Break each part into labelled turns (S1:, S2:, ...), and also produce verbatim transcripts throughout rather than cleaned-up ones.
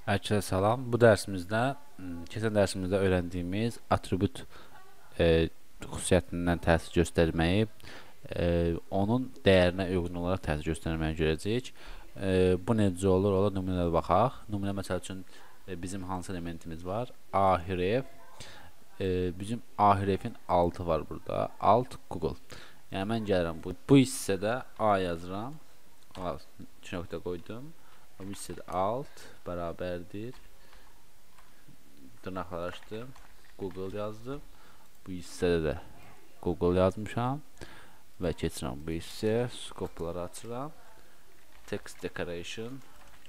S1: Herkese salam. Bu dərsimizdə, keçən dərsimizdə öyrəndiyimiz atribut e, xüsusiyyətindən təsir göstərməyi, e, onun dəyərinə uyğun olaraq təsir göstərməyi görəcəyik. E, bu necə olur? Ola nümunələrə baxaq. Nümunə məsəl üçün e, bizim hansı elementimiz var? A hərf. E, bizim A hərfin altı var burada. Alt Google. Yəni mən gəlirəm bu, bu hissədə A yazıram. iki nöqtə qoydum. Bu hissədə alt bərabərdir. Dırnaqlar açdım. Google yazdım. Bu hissədə də Google yazmışam. Və keçirəm bu hissəyə. Skopları açıram. Text decoration.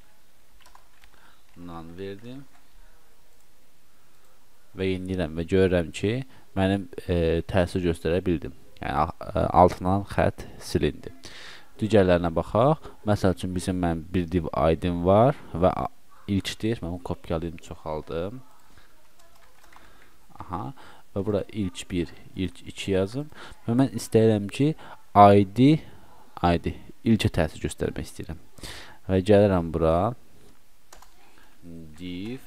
S1: None verdim. Və yeniləyirəm və görürəm ki, mənim e, təsir göstərə bildim. Yəni altından xətt silindi. Digərlərinə baxaq. Məsəl üçün bizim mən bir div I D-im var və ilkdir. Mən onu kopyalayım, çoxaldım. Aha. Və burada ilk bir, ilk iki yazım. Və mən istəyirəm ki, I D, I D ilkə təsir göstərmək istəyirəm. Və gəlirəm bura. Div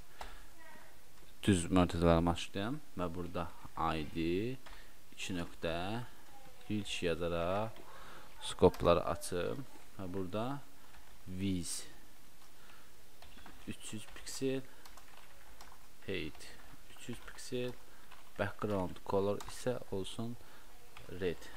S1: düz mötəzələrimi açdım və burada I D iki nöqtə ilk yazaraq skopları açım və burada viz üç yüz piksel, height üç yüz piksel, background color isə olsun red.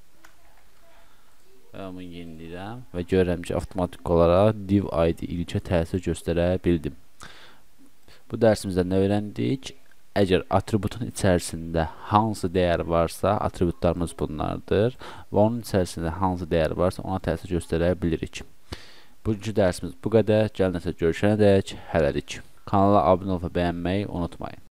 S1: Və onu yeniləyirəm və görürəm ki, avtomatik olaraq div I D ilkə təsir göstərə bildim. Bu dərsimizdə nə öyrəndik? Əgər atributun içərisində hansı dəyər varsa, atributlarımız bunlardır və onun içərisində hansı dəyər varsa ona təsir göstərə bilirik. Bugünkü dərsimiz bu qədər. Gəlin nəsə görüşənədək hələlik. Kanala abunə olub və bəyənməyi unutmayın.